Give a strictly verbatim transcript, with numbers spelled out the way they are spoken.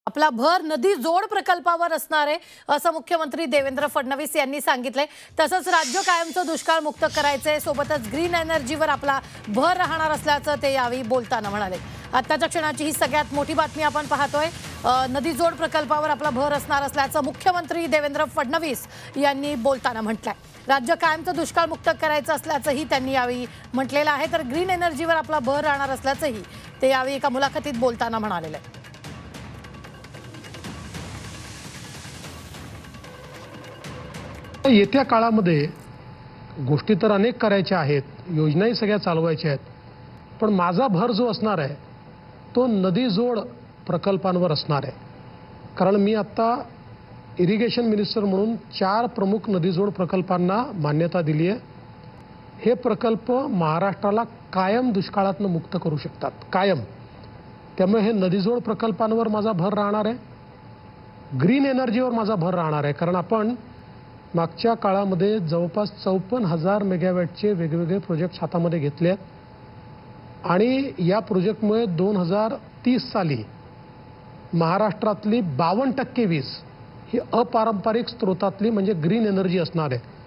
आपला भर नदी जोड प्रकल्पावर असणार आहे असं मुख्यमंत्री देवेंद्र फडणवीस यांनी सांगितले। तसंच राज्य कायमचं दुष्काळ मुक्त करायचंय, सोबतच ग्रीन एनर्जीवर आपला भर राहणार असल्याचं ते यावेळी बोलताना म्हणाले। आताच्या क्षणाची ही सगळ्यात मोठी बातमी आपण पाहतोय। नदी जोड प्रकल्पावर आपला भर असणार असल्याचं मुख्यमंत्री देवेंद्र फडणवीस यांनी बोलताना म्हटलंय। राज्य कायमचं दुष्काळ मुक्त करायचं असल्याचंही त्यांनी यावेळी म्हटलेलं आहे। तर ग्रीन एनर्जीवर आपला भर राहणार असल्याचंही ते यावेळी एका मुलाखतीत बोलताना म्हणालेले आहे। येत्या काळामध्ये गोष्टी तर अनेक करायच्या आहेत, योजनाही सगळ्या चालवायच्या आहेत, पण माझा भर जो असणार आहे तो नदी जोड प्रकल्पांवर असणार आहे। कारण मी आता इरिगेशन मिनिस्टर म्हणून चार प्रमुख नदीजोड प्रकल्पांना मान्यता दिली आहे। हे प्रकल्प महाराष्ट्राला कायम दुष्काळातून मुक्त करू शकतात, कायम। त्यामुळे हे नदीजोड प्रकल्पांवर माझा भर राहणार आहे। ग्रीन एनर्जीवर माझा भर राहणार आहे, कारण आपण मागच्या काळामध्ये जवळपास चौपन्न हजार मेगावॅटचे वेगवेगळे प्रोजेक्ट हातामध्ये घेतले आहेत आणि या प्रोजेक्टमुळे दोन हजार तीस साली महाराष्ट्रातली बावन्न टक्के वीज ही अपारंपरिक स्रोतातली म्हणजे ग्रीन एनर्जी असणार आहे।